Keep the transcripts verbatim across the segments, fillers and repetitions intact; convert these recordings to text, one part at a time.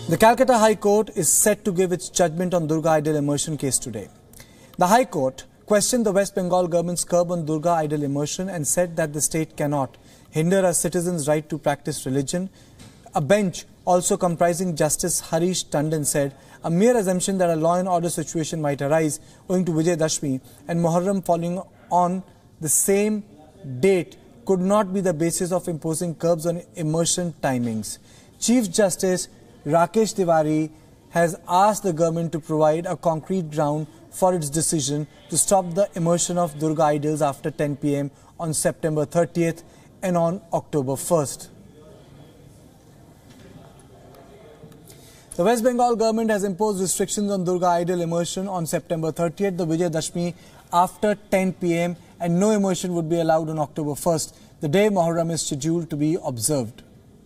The Calcutta High Court is set to give its judgment on Durga Idol immersion case today. The High Court questioned the West Bengal government's curb on Durga Idol immersion and said that the state cannot hinder a citizen's right to practice religion. A bench also comprising Justice Harish Tandon said a mere assumption that a law and order situation might arise owing to Vijay Dashmi and Muharram falling on the same date could not be the basis of imposing curbs on immersion timings. Chief Justice Rakesh Tiwari has asked the government to provide a concrete ground for its decision to stop the immersion of Durga idols after ten p m on September thirtieth and on October first. The West Bengal government has imposed restrictions on Durga Idol immersion on September thirtieth, the Vijay Dashmi, after ten p m and no immersion would be allowed on October first, the day Muharram is scheduled to be observed.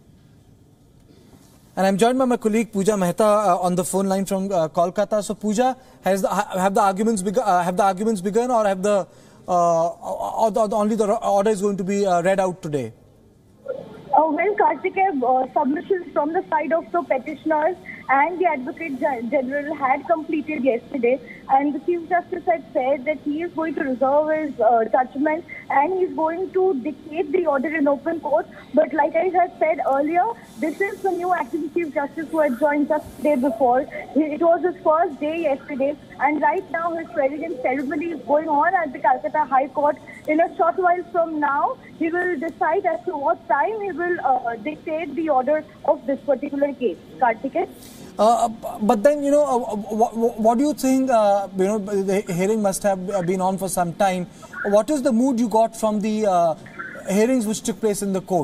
And I'm joined by my colleague Pooja Mehta uh, on the phone line from uh, Kolkata. So Pooja, has the, have the arguments begun, uh, have the arguments begun, or have the uh, or the, only the order is going to be uh, read out today? Uh, well, Karthik, uh, submissions from the side of the petitioners and the Advocate General had completed yesterday, and the Chief Justice had said that he is going to reserve his uh, judgment and he is going to dictate the order in open court. But like I had said earlier, this is the new acting Chief Justice who had joined just the day before. It was his first day yesterday, and right now his president's ceremony is going on at the Calcutta High Court. In a short while from now, he will decide as to what time he will uh, dictate the order of this particular case. Karthik? Uh, but then, you know, uh, what, what do you think, uh, you know, the hearing must have been on for some time. What is the mood you got from the uh, hearings which took place in the court?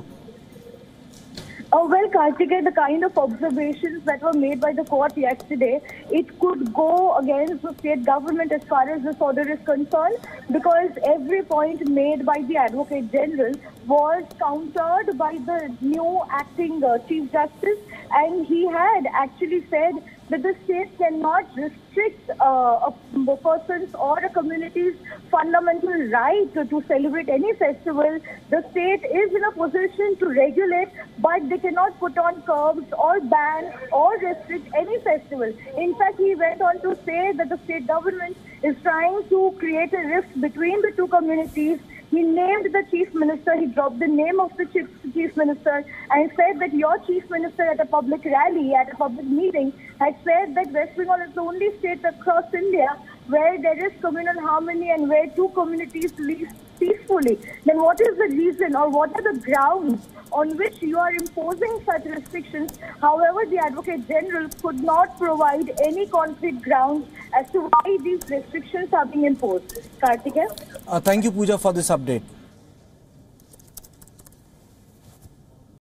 Oh, well, Karthikeya, the kind of observations that were made by the court yesterday, it could go against the state government as far as this order is concerned, because every point made by the Advocate General was countered by the new acting uh, Chief Justice, and he had actually said that the state cannot restrict uh, a person's or a community's fundamental right to, to celebrate any festival. The state is in a position to regulate, but they cannot put on curbs or ban or restrict any festival. In fact, he went on to say that the state government is trying to create a rift between the two communities. He named the chief minister, he dropped the name of the chief, chief minister and said that your chief minister at a public rally, at a public meeting, had said that West Bengal is the only state across India where there is communal harmony and where two communities live peacefully. Then what is the reason or what are the grounds on which you are imposing such restrictions? However, the Advocate General could not provide any concrete grounds as to why these restrictions are being imposed. Karthikeya? Uh, thank you, Pooja, for this update.